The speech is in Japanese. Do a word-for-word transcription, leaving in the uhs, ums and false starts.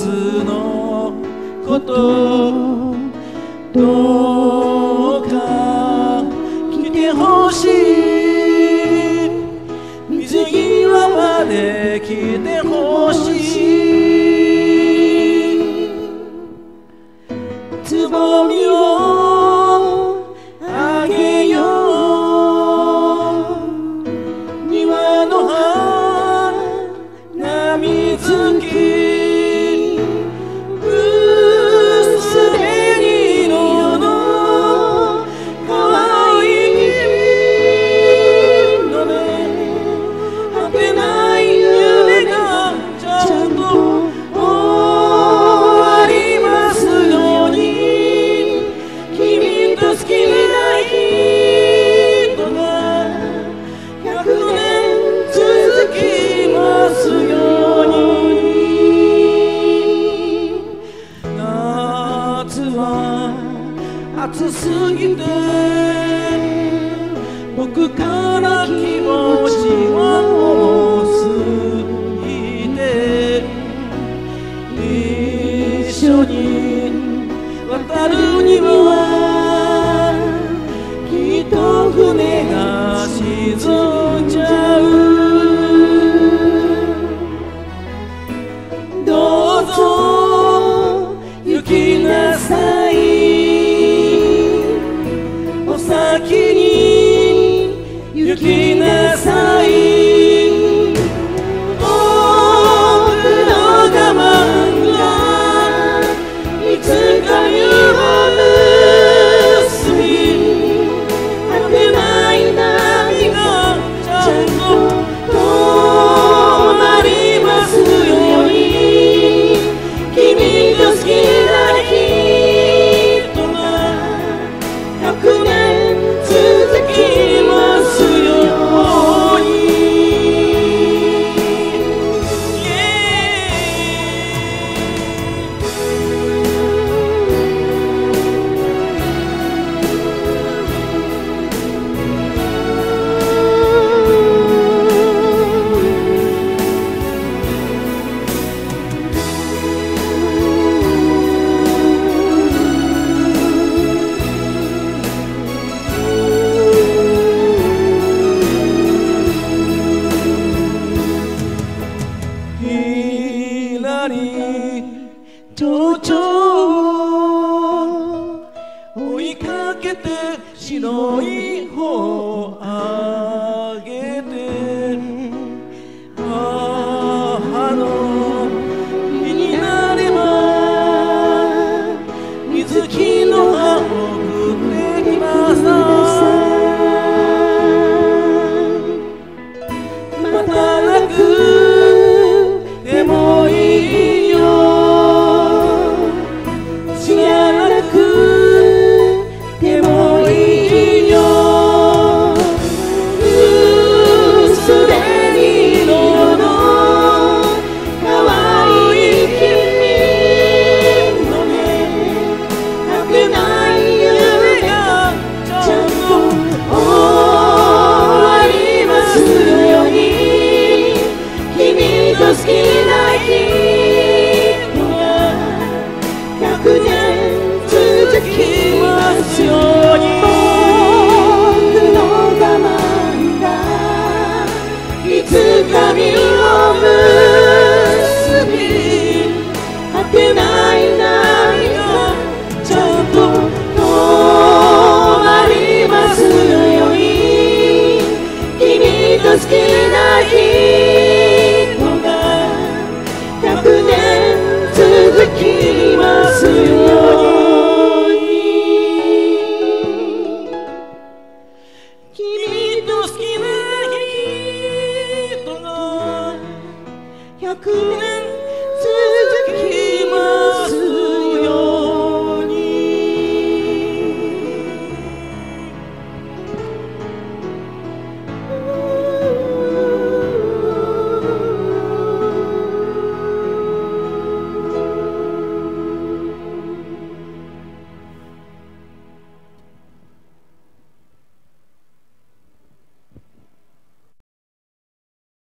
つのことどうか来てほしい水際まで来てほしいつぼみをあげよう庭の花水木暑すぎて僕から気持ちは重すぎて一緒に渡るにはきっと船が沈んじゃうどうぞ行きなさい先に行きなさい僕の我慢がいつか湯を結び果てない波がちゃんと止まりますように君が好きな人が百年蝶々追いかけて白い方